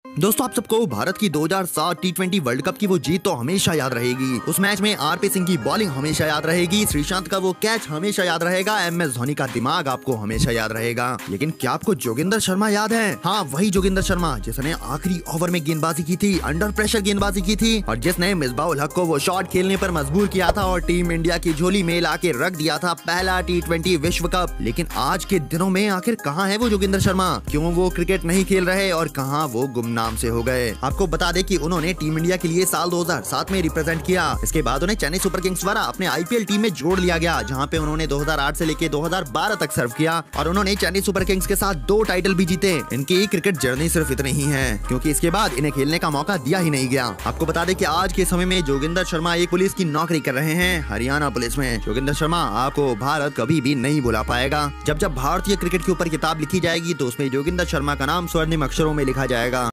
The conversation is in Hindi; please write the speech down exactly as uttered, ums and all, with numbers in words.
दोस्तों आप सबको भारत की दो हज़ार सात टी ट्वेंटी वर्ल्ड कप की वो जीत तो हमेशा याद रहेगी। उस मैच में आरपी सिंह की बॉलिंग हमेशा याद रहेगी, श्रीशांत का वो कैच हमेशा याद रहेगा, एम एस धोनी का दिमाग आपको हमेशा याद रहेगा। लेकिन क्या आपको जोगिंदर शर्मा याद है? हाँ, वही जोगिंदर शर्मा जिसने आखिरी ओवर में गेंदबाजी की थी, अंडर प्रेशर गेंदबाजी की थी और जिसने मिसबाउल हक को वो शॉट खेलने पर मजबूर किया था और टीम इंडिया की झोली में ला के रख दिया था पहला टी ट्वेंटी विश्व कप। लेकिन आज के दिनों में आखिर कहाँ है वो जोगिंदर शर्मा? क्यों वो क्रिकेट नहीं खेल रहे और कहाँ वो गुमनाम से हो गए? आपको बता दें कि उन्होंने टीम इंडिया के लिए साल दो हज़ार सात में रिप्रेजेंट किया। इसके बाद उन्हें चेन्नई सुपर किंग्स द्वारा अपने आईपीएल टीम में जोड़ लिया गया, जहां पे उन्होंने दो हज़ार आठ से लेकर दो हज़ार बारह तक सर्व किया और उन्होंने चेन्नई सुपर किंग्स के साथ दो टाइटल भी जीते। इनकी क्रिकेट जर्नी सिर्फ इतनी ही है क्योंकि इसके बाद इन्हें खेलने का मौका दिया ही नहीं गया। आपको बता दें कि आज के समय में जोगिंदर शर्मा एक पुलिस की नौकरी कर रहे हैं, हरियाणा पुलिस में। जोगिंदर शर्मा आपको भारत कभी भी नहीं भुला पाएगा। जब जब भारतीय क्रिकेट के ऊपर किताब लिखी जाएगी तो उसमें जोगिंदर शर्मा का नाम स्वर्णिम अक्षरों में लिखा जाएगा।